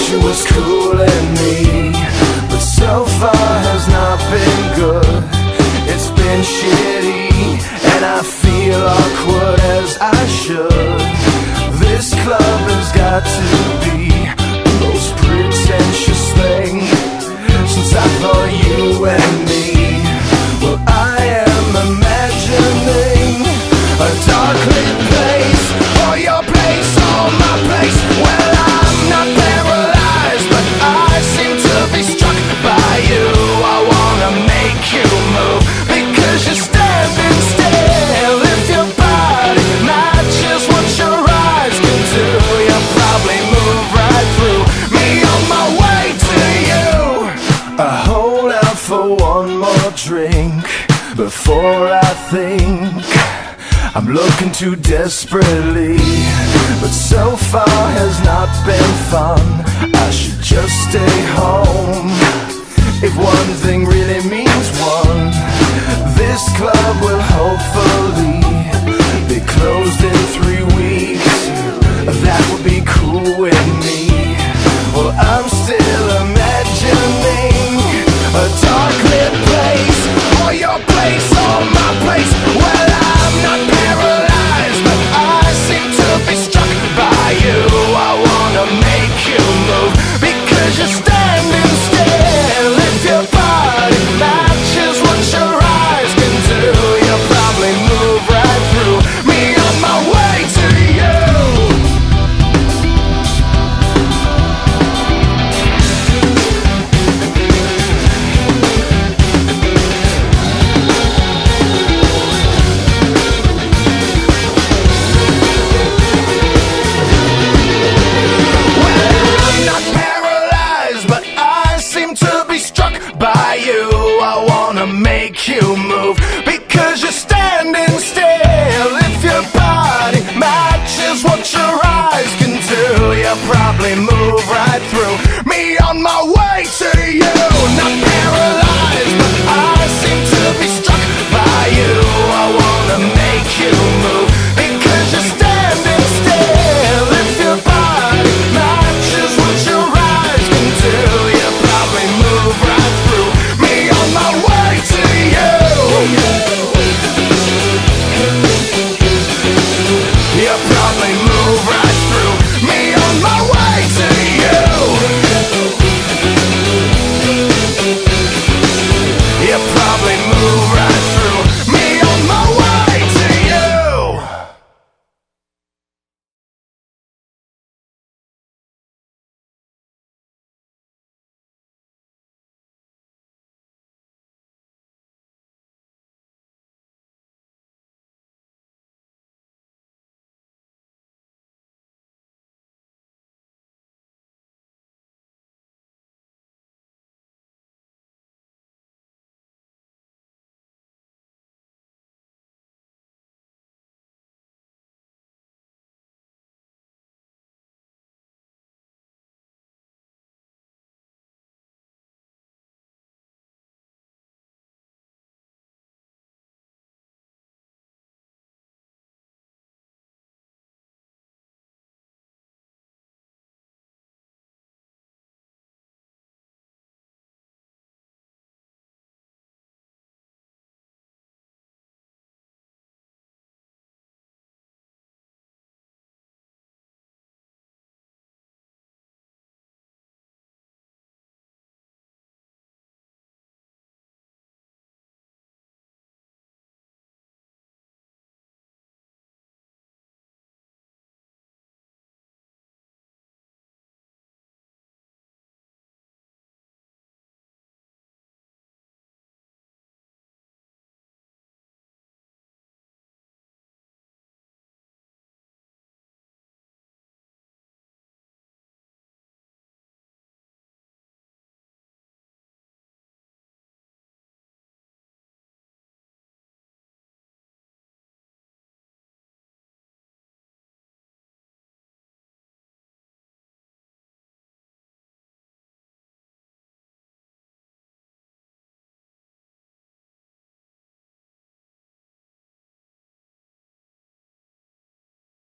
she was cooling me, but so far has not been good. It's been shitty, and I feel awkward as I should. This club has got to be the most pretentious thing since I thought you and me. Well, I am imagining a dark lit place, or your place, or my place. Well, I'm not paralyzed, but I seem to be struck by you. I wanna make you move, because you're standing still. If your body matches what your eyes can do, you'll probably move right through me on my way to you. I hold out for one more drink before I think I'm looking too desperately, but so far has not been fun. I should just stay home. If one thing really means one, this club will hopefully be closed in 3 weeks. That would be cool with me. Well, I'm still imagining a dark lit place, or your place, or my place. Well, I'm not paralyzed, but I seem to be struck by you. I wanna make you move, because you're standing still. If your body matches what your eyes can do, you'll probably move right through me on my way to you. Make you move, because you're standing still. If your body matches what your eyes can do, you'll probably move right through me on my way to you. Not